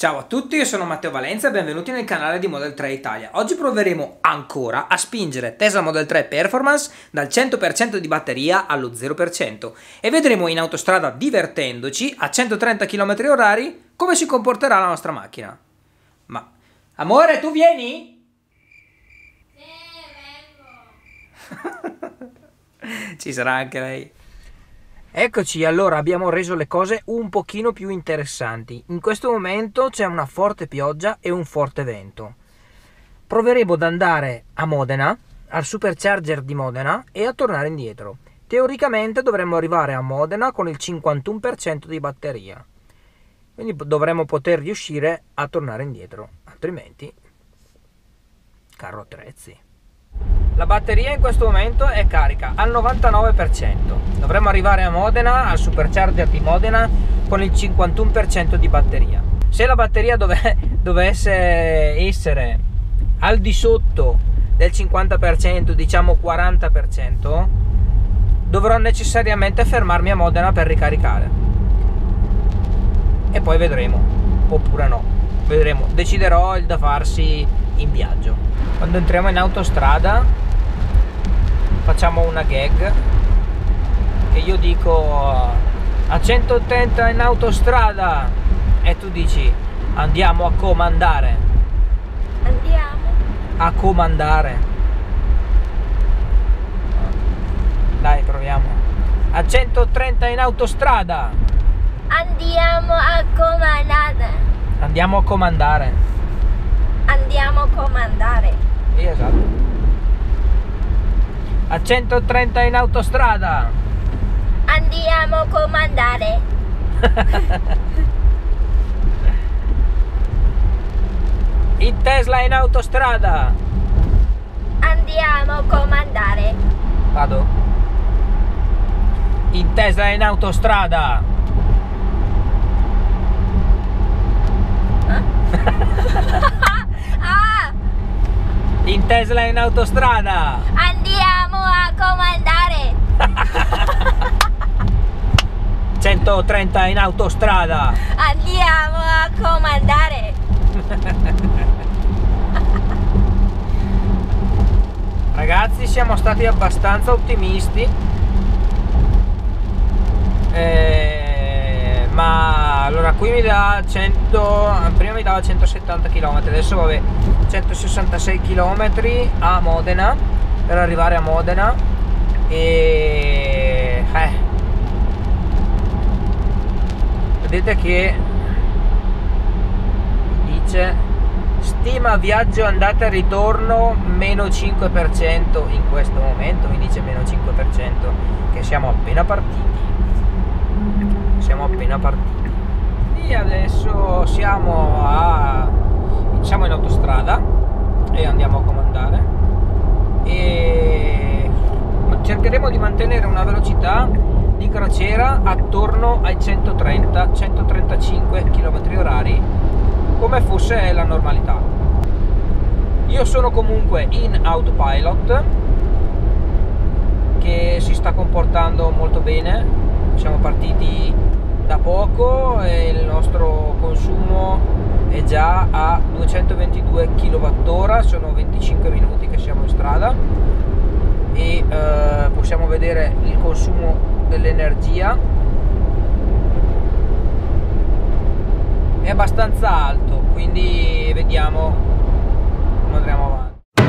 Ciao a tutti, io sono Matteo Valenza e benvenuti nel canale di Model 3 Italia. Oggi proveremo ancora a spingere Tesla Model 3 Performance dal 100% di batteria allo 0% e vedremo in autostrada, divertendoci a 130 km/h, come si comporterà la nostra macchina. Ma, amore, tu vieni? Sì, vengo. Ci sarà anche lei. Eccoci, allora abbiamo reso le cose un pochino più interessanti. In questo momento c'è una forte pioggia e un forte vento. Proveremo ad andare a Modena, al supercharger di Modena, e a tornare indietro. Teoricamente dovremmo arrivare a Modena con il 51% di batteria. Quindi dovremmo poter riuscire a tornare indietro, altrimenti carro attrezzi. La batteria in questo momento è carica al 99%. Dovremmo arrivare a Modena, al supercharger di Modena, con il 51% di batteria. Se la batteria dovesse essere al di sotto del 50%, diciamo 40%, dovrò necessariamente fermarmi a Modena per ricaricare. E poi vedremo, oppure no. Vedremo, deciderò il da farsi in viaggio. Quando entriamo in autostrada facciamo una gag che io dico a 180 in autostrada e tu dici andiamo a comandare. Andiamo a comandare. Dai, proviamo. A 130 in autostrada. Andiamo a comandare. Andiamo a comandare. Andiamo a comandare. Sì, esatto. A 130 in autostrada. Andiamo a comandare. Il Tesla in autostrada. Andiamo a comandare. Vado. Il Tesla in autostrada. Ah! In Tesla in autostrada. Andiamo a comandare. 130 in autostrada. Andiamo a comandare. Ragazzi, siamo stati abbastanza ottimisti, ma allora qui mi dà 100, prima mi dava 170 km, adesso vabbè 166 km a Modena per arrivare a Modena e vedete che dice stima viaggio andata e ritorno meno 5%, in questo momento mi dice meno 5%, che siamo appena partiti. E adesso siamo in autostrada e andiamo a comandare e cercheremo di mantenere una velocità di crociera attorno ai 130-135 km/h, come fosse la normalità. Io sono comunque in autopilot che si sta comportando molto bene. Siamo partiti da poco e il nostro consumo è già a 222 kWh, sono 25 minuti che siamo in strada e possiamo vedere il consumo dell'energia è abbastanza alto, quindi vediamo come andremo avanti.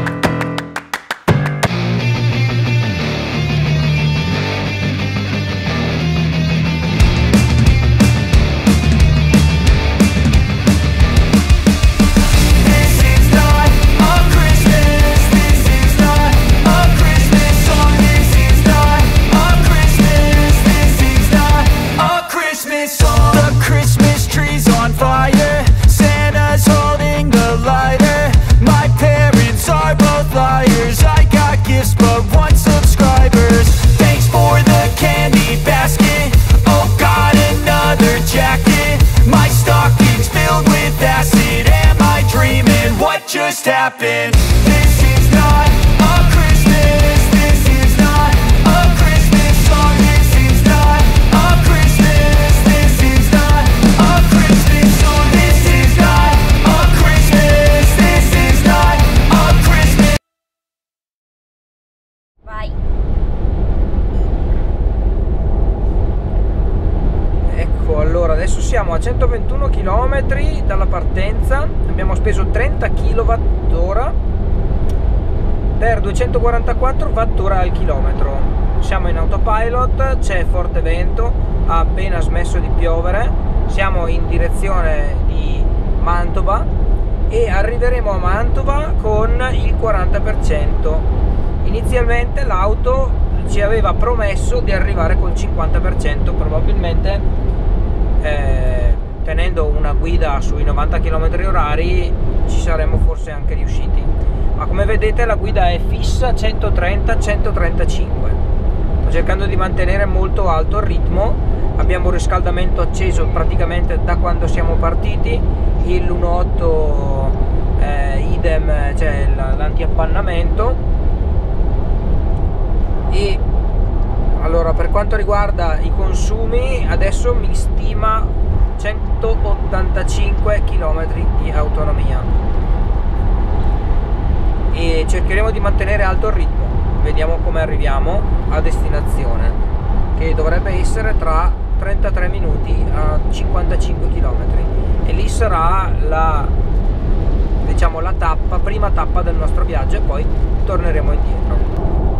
Just happened. This is not a Christmas. This is not a Christmas song. This is not a Christmas. This is not a Christmas song. This is not a 121 km dalla partenza, abbiamo speso 30 kWh per 244 Wh al chilometro. Siamo in autopilot, c'è forte vento, ha appena smesso di piovere, siamo in direzione di Mantova e arriveremo a Mantova con il 40%. Inizialmente l'auto ci aveva promesso di arrivare col 50%, probabilmente tenendo una guida sui 90 km/h ci saremmo forse anche riusciti, ma come vedete la guida è fissa 130-135. sto cercando di mantenere molto alto il ritmo. Abbiamo un riscaldamento acceso praticamente da quando siamo partiti, il 1.8 idem, cioè l'antiappannamento. E allora, per quanto riguarda i consumi, adesso mi stima 185 km di autonomia e cercheremo di mantenere alto il ritmo. Vediamo come arriviamo a destinazione, che dovrebbe essere tra 33 minuti a 55 km, e lì sarà la, diciamo, la prima tappa del nostro viaggio, e poi torneremo indietro.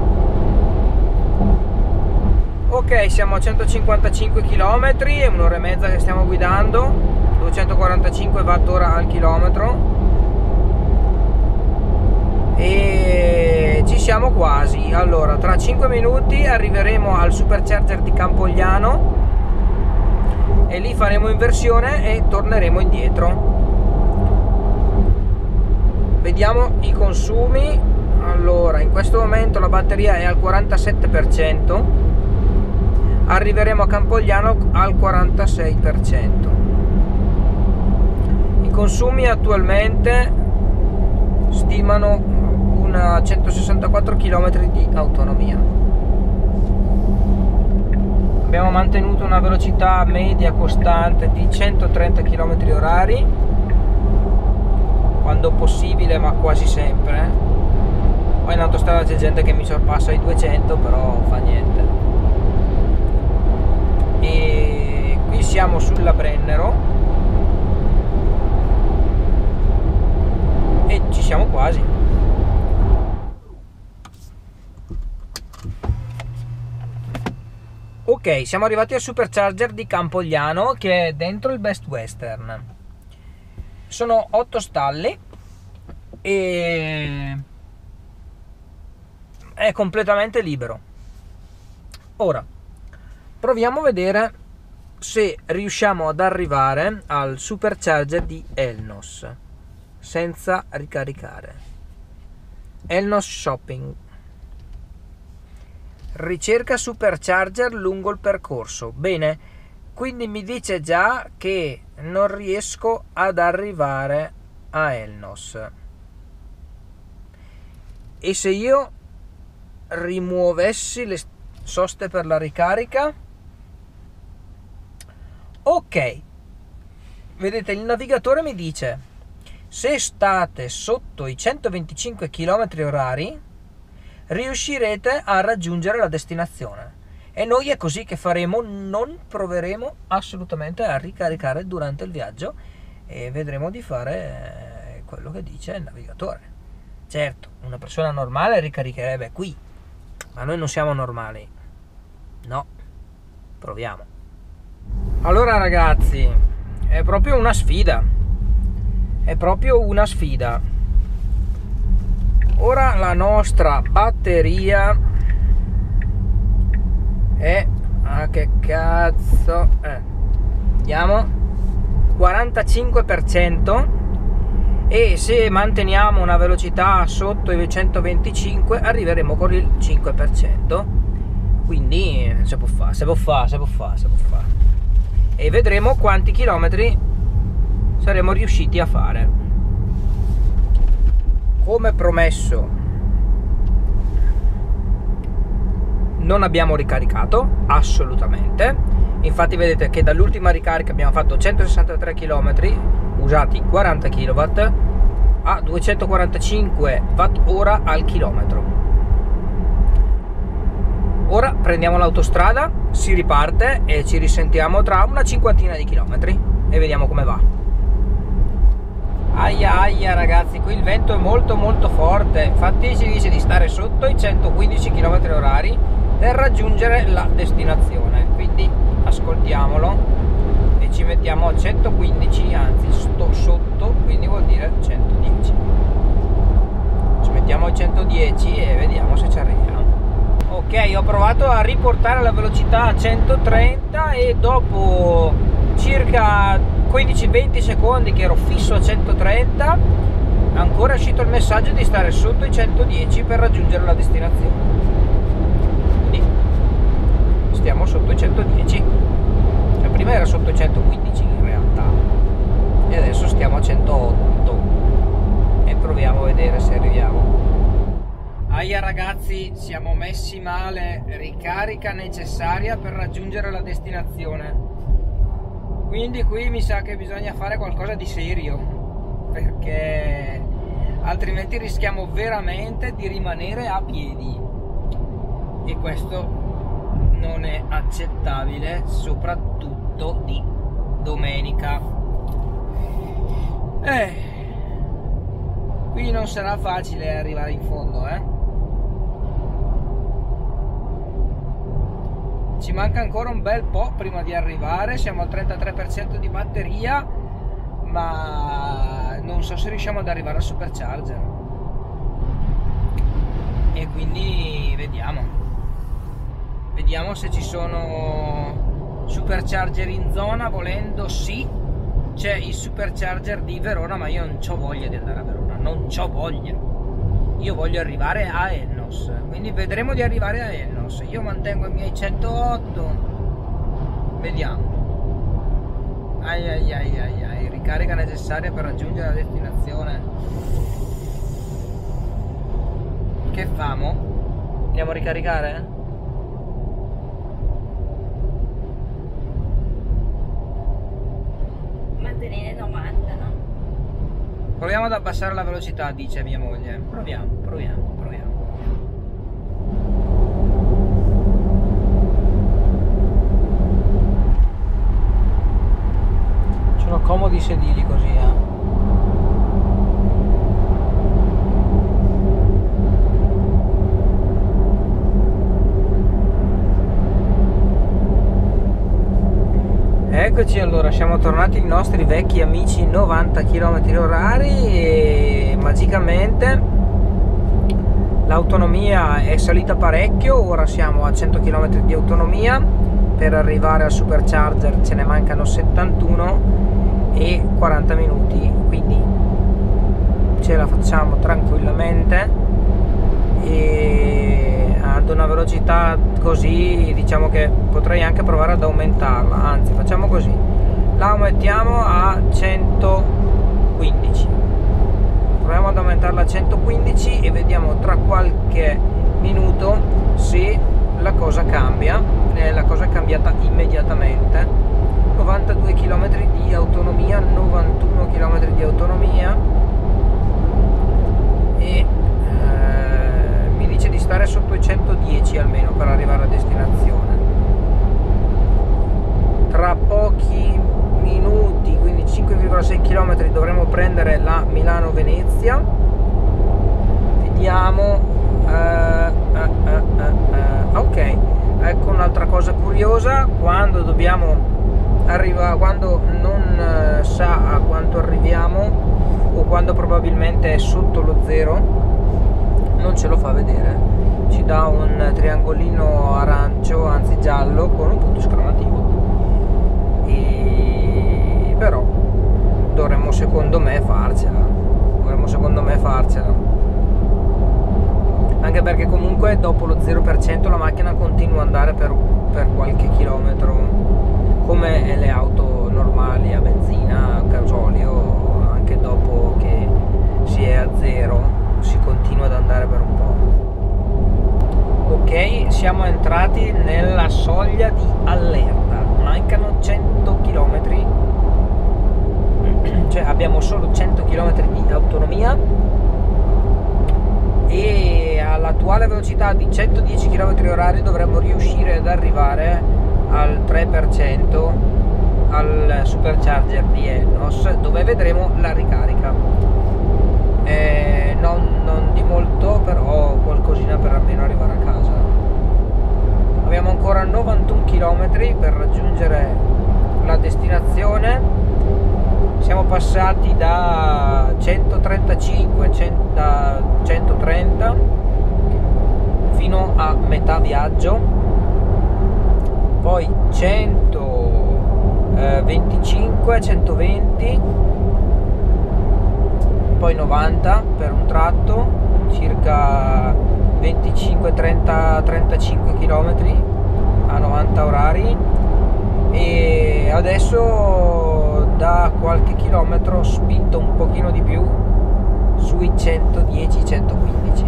Ok, siamo a 155 km, è un'ora e mezza che stiamo guidando, 245 Wh al chilometro, e ci siamo quasi. Allora, tra 5 minuti arriveremo al supercharger di Campogliano e lì faremo inversione e torneremo indietro. Vediamo i consumi. Allora, in questo momento la batteria è al 47%, arriveremo a Campogliano al 46%. I consumi attualmente stimano una 164 km di autonomia. Abbiamo mantenuto una velocità media costante di 130 km/h quando possibile, ma quasi sempre. Poi in autostrada c'è gente che mi sorpassa i 200, però fa niente. E qui siamo sulla Brennero e ci siamo quasi. Ok, siamo arrivati al supercharger di Campogliano, che è dentro il Best Western. Sono 8 stalli e è completamente libero. Ora proviamo a vedere se riusciamo ad arrivare al supercharger di Elnos senza ricaricare. Elnos Shopping. Ricerca supercharger lungo il percorso. Bene, quindi mi dice già che non riesco ad arrivare a Elnos. E se io rimuovessi le soste per la ricarica? Ok, vedete, il navigatore mi dice: se state sotto i 125 km/h riuscirete a raggiungere la destinazione. E noi è così che faremo, non proveremo assolutamente a ricaricare durante il viaggio e vedremo di fare quello che dice il navigatore. Certo, una persona normale ricaricherebbe qui, ma noi non siamo normali. No, proviamo. Allora ragazzi, è proprio una sfida. È proprio una sfida. Ora la nostra batteria è, che cazzo, andiamo, 45%, e se manteniamo una velocità sotto i 125 arriveremo con il 5%, quindi si può fare, e vedremo quanti chilometri saremo riusciti a fare. Come promesso, non abbiamo ricaricato assolutamente. Infatti vedete che dall'ultima ricarica abbiamo fatto 163 km, usati 40 kW a 245 Wh al chilometro. Ora prendiamo l'autostrada, si riparte e ci risentiamo tra una cinquantina di chilometri. e vediamo come va. Aia aia ragazzi, qui il vento è molto molto forte, infatti si dice di stare sotto i 115 km/h per raggiungere la destinazione, quindi ascoltiamolo e ci mettiamo a 115, anzi sto sotto, quindi vuol dire 110. Ci mettiamo a 110 e vediamo se ci arriviamo. Ok, ho provato a riportare la velocità a 130 e dopo circa 15-20 secondi che ero fisso a 130 ancora è uscito il messaggio di stare sotto i 110 per raggiungere la destinazione. Quindi stiamo sotto i 110. Cioè, prima era sotto i 115 in realtà e adesso stiamo a 108 e proviamo a vedere se arriviamo. Aia ragazzi, siamo messi male, ricarica necessaria per raggiungere la destinazione. Quindi qui mi sa che bisogna fare qualcosa di serio, perché altrimenti rischiamo veramente di rimanere a piedi e questo non è accettabile, soprattutto di domenica. Qui non sarà facile arrivare in fondo, Ci manca ancora un bel po' prima di arrivare, siamo al 33% di batteria, ma non so se riusciamo ad arrivare al supercharger. E quindi vediamo se ci sono supercharger in zona. Volendo sì, c'è il supercharger di Verona, ma io non c'ho voglia di andare a Verona, non c'ho voglia. Io voglio arrivare a Ennos, quindi vedremo di arrivare a Ennos. Io mantengo i miei 108, vediamo. Ai, ricarica necessaria per raggiungere la destinazione. Che famo? Andiamo a ricaricare? Mantenere 90, no? Proviamo ad abbassare la velocità, dice mia moglie. Proviamo. Sono comodi i sedili così, Eccoci, allora siamo tornati ai nostri vecchi amici 90 km/h e magicamente l'autonomia è salita parecchio. Ora siamo a 100 km di autonomia, per arrivare al supercharger ce ne mancano 71 e 40 minuti, quindi ce la facciamo tranquillamente e ad una velocità così diciamo che potrei anche provare ad aumentarla, anzi facciamo così, la aumentiamo a 115, proviamo ad aumentarla a 115 e vediamo tra qualche minuto se la cosa cambia. La cosa è cambiata immediatamente. 92 km di autonomia, 91 km di autonomia e mi dice di stare sotto i 110 almeno per arrivare a destinazione. Tra pochi minuti, quindi 5,6 km, dovremo prendere la Milano-Venezia. Vediamo. Ok, ecco un'altra cosa curiosa: quando dobbiamo quando non sa a quanto arriviamo o quando probabilmente è sotto lo zero, non ce lo fa vedere, ci dà un triangolino arancio, anzi giallo, con un punto esclamativo. E però dovremmo secondo me farcela, anche perché comunque dopo lo 0% la macchina continua ad andare per qualche chilometro, come le auto normali a benzina, a gasolio. Anche dopo che si è a zero si continua ad andare per un po'. Ok, siamo entrati nella soglia di allerta, mancano 100 km, cioè abbiamo solo 100 km di autonomia e all'attuale velocità di 110 km/h dovremmo riuscire ad arrivare al 3% al supercharger di Elnos, dove vedremo la ricarica. Non di molto, però qualcosina per almeno arrivare a casa. Abbiamo ancora 91 km per raggiungere la destinazione. Siamo passati da 135 da 130 fino a metà viaggio, poi 125, 120, poi 90 per un tratto, circa 25, 30, 35 km a 90 orari, e adesso da qualche chilometro ho spinto un pochino di più sui 110-115,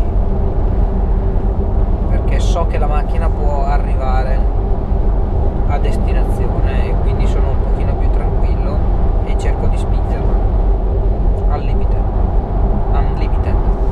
perché so che la macchina può arrivare a destinazione e quindi sono un pochino più tranquillo e cerco di spingerla al limite, unlimited.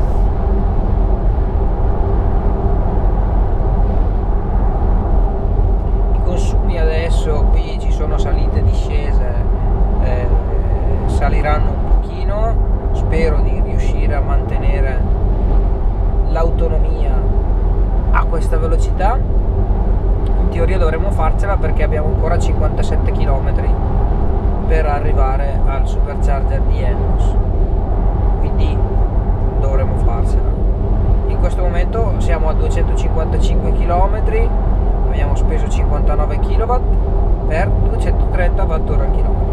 I consumi adesso, qui ci sono salite e discese, saliranno un pochino, spero di riuscire a mantenere l'autonomia a questa velocità. In teoria dovremmo farcela perché abbiamo ancora 57 km per arrivare al supercharger di Elnos, quindi dovremmo farcela. In questo momento siamo a 255 km, abbiamo speso 59 kW per 230 Wh al chilometro.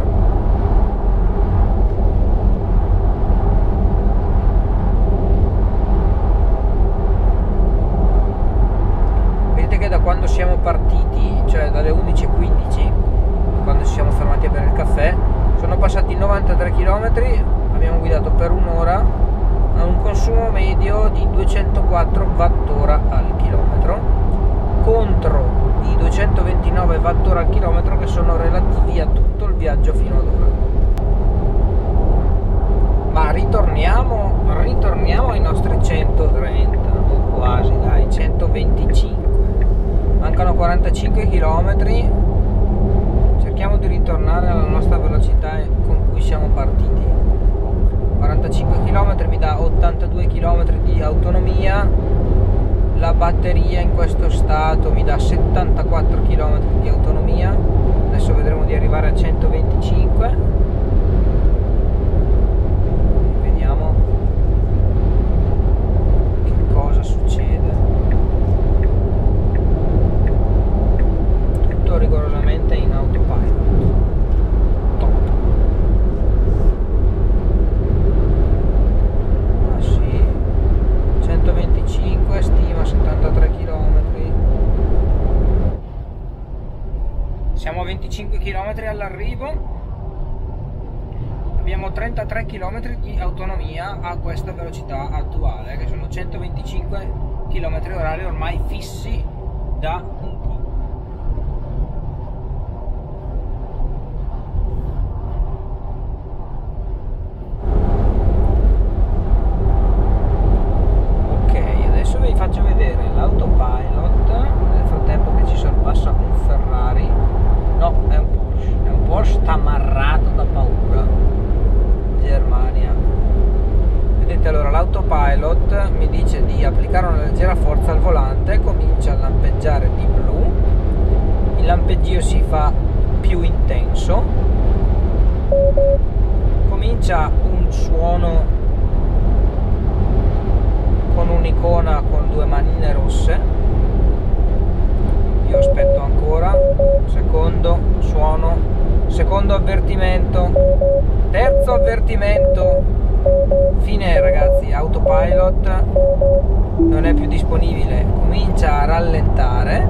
Che da quando siamo partiti, cioè dalle 11:15, quando ci siamo fermati a bere il caffè, sono passati 93 km, abbiamo guidato per un'ora a un consumo medio di 204 Wh al chilometro, contro i 229 Wh al chilometro che sono relativi a tutto il viaggio fino ad ora. Ma ritorniamo ai nostri 130, o quasi, dai, 125. Mancano 45 km, cerchiamo di ritornare alla nostra velocità con cui siamo partiti. 45 km mi dà 82 km di autonomia, la batteria in questo stato mi dà 74 km di autonomia, adesso vedremo di arrivare a 125, vediamo che cosa succede. Rigorosamente in autopilot. Top. Ah sì, 125, stima 73 km. Siamo a 25 km all'arrivo, abbiamo 33 km di autonomia a questa velocità attuale, che sono 125 km/h ormai fissi da un po'. Faccio vedere l'autopilot nel frattempo che ci sorpassa un Ferrari, no, è un Porsche sta amarrato da paura, Germania. Vedete, allora l'autopilot mi dice di applicare una leggera forza al volante, comincia a lampeggiare di blu, il lampeggio si fa più intenso, comincia un suono con un'icona con due manine rosse. Io aspetto ancora, secondo suono, secondo avvertimento, terzo avvertimento, fine ragazzi, autopilot non è più disponibile, comincia a rallentare,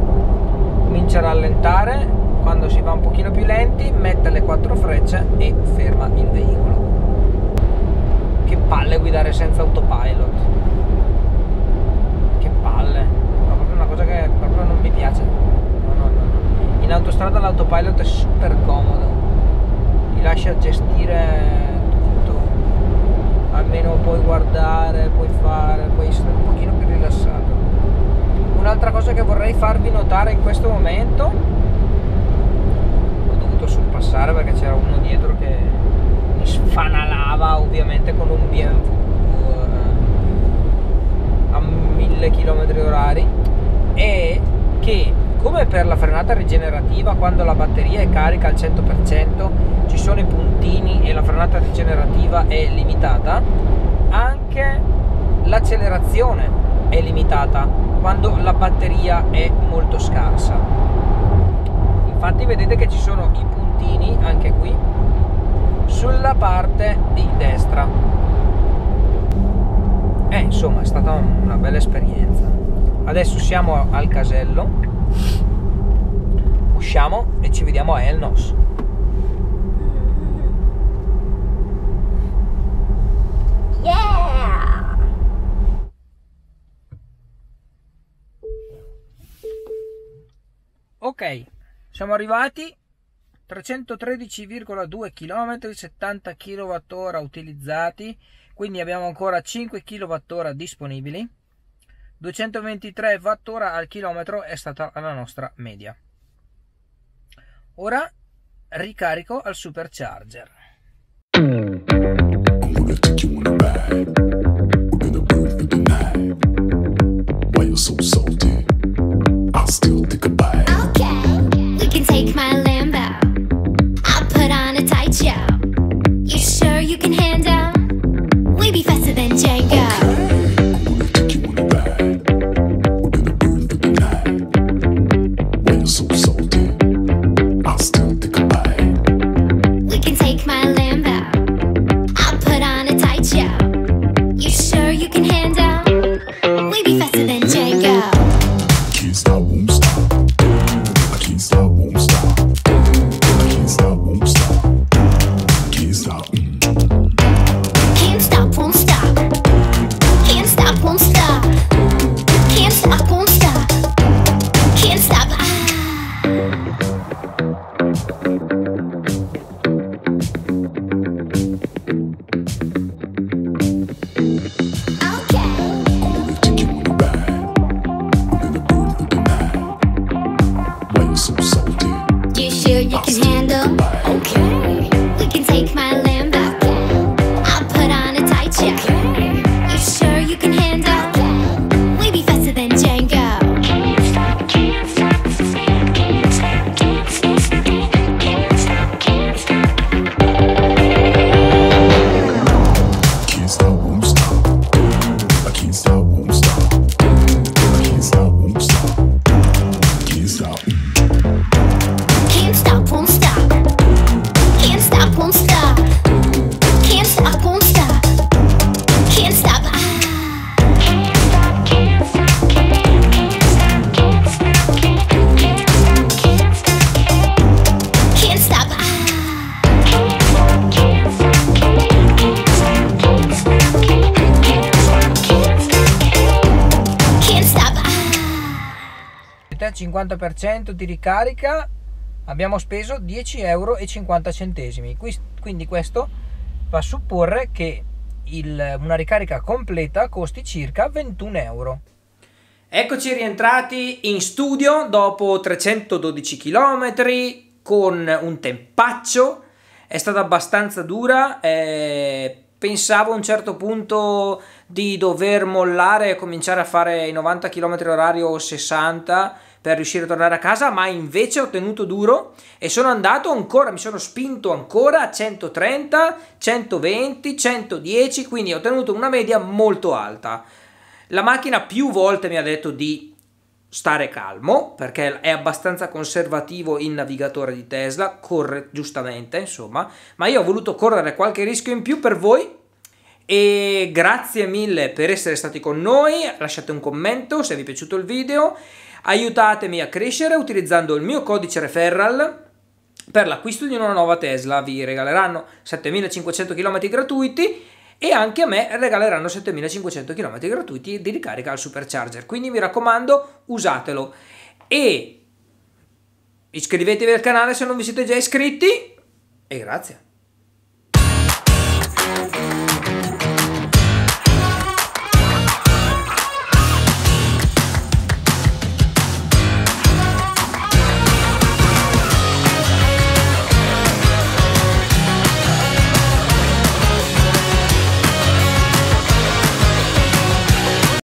quando si va un pochino più lenti mette le 4 frecce e ferma il veicolo. Che palle guidare senza autopilot, che palle, è proprio una cosa che proprio non mi piace. No. In autostrada l'autopilot è super comodo, ti lascia gestire tutto, almeno puoi guardare, puoi fare, puoi essere un pochino più rilassato. Un'altra cosa che vorrei farvi notare in questo momento, ho dovuto dovuto sorpassare perché c'era uno dietro che mi sfanalava, ovviamente con un BMW a 1000 km/h, e che, come per la frenata rigenerativa, quando la batteria è carica al 100% ci sono i puntini e la frenata rigenerativa è limitata, anche l'accelerazione è limitata quando la batteria è molto scarsa. Infatti vedete che ci sono i puntini anche qui sulla parte di destra. Insomma, è stata una bella esperienza. Adesso siamo al casello, usciamo e ci vediamo a Elnos. Yeah! Ok, siamo arrivati, 313,2 km, 70 kWh utilizzati, quindi abbiamo ancora 5 kWh disponibili. 223 Wh al chilometro è stata la nostra media. Ora ricarico al supercharger. I'm gonna take you on a ride. We're gonna burn through the night. Why you're so salty? I'll still take a bite. Okay, we can take my Lambo. I'll put on a tight show. You sure you can handle? We be faster than Django. I'm gonna take you on a ride. We're gonna burn through the night. Why you're so salty? I'll still take a bite. We can take my Lambo. I'll put on a tight show. You sure you can handle? We be faster than Django. Can't stop, won't stop. I can't stop, won't stop. I can't stop, won't stop. Can't stop. Can't stop, won't stop. Can't stop, won't stop. Can't stop, won't stop. Can't stop. Okay. I'm gonna take you on a ride. We're gonna burn through the night. Why you're so salty? You sure you can handle? Okay. We can take my Lambo. I'll put on a tight show. You sure you can handle? We be faster than Django. Can't stop, can't stop, can't stop, can't stop, can't stop, can't stop. Can't stop, won't stop. I can't stop, won't stop. I can't stop, won't stop. Can't stop. Can't stop, won't stop. Can't stop, won't stop. Can't stop, won't stop. Can't stop. Can't stop, can't stop, can't stop, can't stop, can't stop. Can't stop. Al 50% di ricarica abbiamo speso 10,50 €. Quindi questo fa a supporre che una ricarica completa costi circa 21 €. Eccoci rientrati in studio dopo 312 km con un tempaccio. È stata abbastanza dura, pensavo a un certo punto di dover mollare e cominciare a fare i 90 km/h o 60 per riuscire a tornare a casa, ma invece ho tenuto duro e sono andato ancora, mi sono spinto ancora a 130, 120, 110, quindi ho tenuto una media molto alta. La macchina più volte mi ha detto di stare calmo perché è abbastanza conservativo il navigatore di Tesla, corre giustamente, insomma, ma io ho voluto correre qualche rischio in più per voi. E grazie mille per essere stati con noi, lasciate un commento se vi è piaciuto il video, aiutatemi a crescere utilizzando il mio codice referral per l'acquisto di una nuova Tesla, vi regaleranno 7500 km gratuiti e anche a me regaleranno 7500 km gratuiti di ricarica al supercharger, quindi mi raccomando usatelo e iscrivetevi al canale se non vi siete già iscritti e grazie.